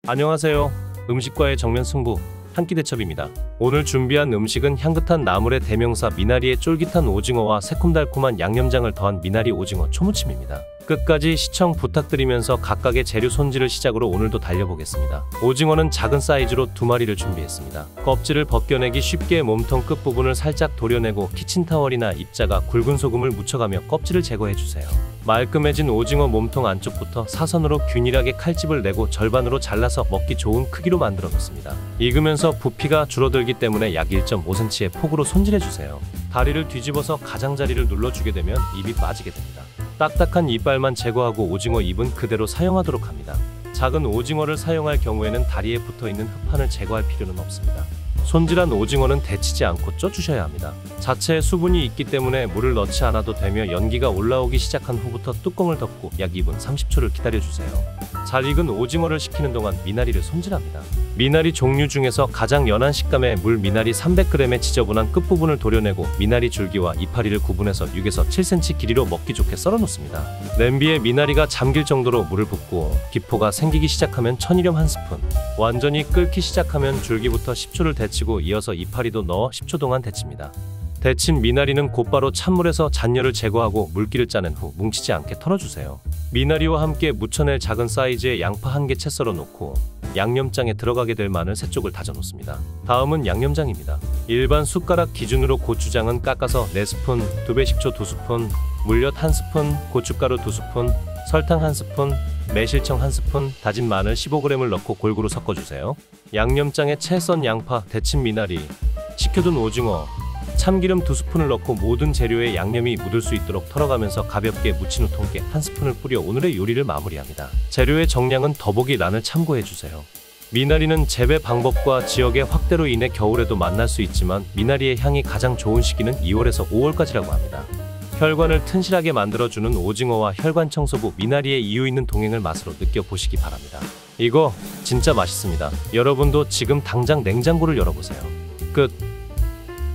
안녕하세요. 음식과의 정면 승부 한 끼 대첩입니다. 오늘 준비한 음식은 향긋한 나물의 대명사 미나리의 쫄깃한 오징어와 새콤달콤한 양념장을 더한 미나리 오징어 초무침입니다. 끝까지 시청 부탁드리면서 각각의 재료 손질을 시작으로 오늘도 달려보겠습니다. 오징어는 작은 사이즈로 2마리를 준비했습니다. 껍질을 벗겨내기 쉽게 몸통 끝부분을 살짝 도려내고 키친타월이나 입자가 굵은 소금을 묻혀가며 껍질을 제거해주세요. 말끔해진 오징어 몸통 안쪽부터 사선으로 균일하게 칼집을 내고 절반으로 잘라서 먹기 좋은 크기로 만들어 놓습니다. 익으면서 부피가 줄어들기 때문에 약 1.5cm의 폭으로 손질해주세요. 다리를 뒤집어서 가장자리를 눌러주게 되면 입이 빠지게 됩니다. 딱딱한 이빨만 제거하고 오징어 입은 그대로 사용하도록 합니다. 작은 오징어를 사용할 경우에는 다리에 붙어있는 흙판을 제거할 필요는 없습니다. 손질한 오징어는 데치지 않고 쪄주셔야 합니다. 자체에 수분이 있기 때문에 물을 넣지 않아도 되며 연기가 올라오기 시작한 후부터 뚜껑을 덮고 약 2분 30초를 기다려주세요. 잘 익은 오징어를 식히는 동안 미나리를 손질합니다. 미나리 종류 중에서 가장 연한 식감의 물 미나리 300g의 지저분한 끝부분을 도려내고 미나리 줄기와 이파리를 구분해서 6에서 7cm 길이로 먹기 좋게 썰어 놓습니다. 냄비에 미나리가 잠길 정도로 물을 붓고 기포가 생기기 시작하면 천일염 1스푼, 완전히 끓기 시작하면 줄기부터 10초를 데치고 이어서 이파리도 넣어 10초 동안 데칩니다. 데친 미나리는 곧바로 찬물에서 잔열을 제거하고 물기를 짜낸 후 뭉치지 않게 털어주세요. 미나리와 함께 무쳐낼 작은 사이즈의 양파 1개 채 썰어 놓고 양념장에 들어가게 될 마늘 3쪽을 다져 놓습니다. 다음은 양념장입니다. 일반 숟가락 기준으로 고추장은 깎아서 4스푼, 두배식초 2스푼, 물엿 1스푼, 고춧가루 2스푼, 설탕 1스푼, 매실청 1스푼, 다진 마늘 15g을 넣고 골고루 섞어주세요. 양념장에 채 썬 양파, 데친 미나리, 식혀둔 오징어, 참기름 2스푼을 넣고 모든 재료에 양념이 묻을 수 있도록 털어가면서 가볍게 무친 후 통깨 1스푼을 뿌려 오늘의 요리를 마무리합니다. 재료의 정량은 더보기란을 참고해주세요. 미나리는 재배 방법과 지역의 확대로 인해 겨울에도 만날 수 있지만 미나리의 향이 가장 좋은 시기는 2월에서 5월까지라고 합니다. 혈관을 튼실하게 만들어주는 오징어와 혈관 청소부 미나리의 이유 있는 동행을 맛으로 느껴보시기 바랍니다. 이거 진짜 맛있습니다. 여러분도 지금 당장 냉장고를 열어보세요. 끝.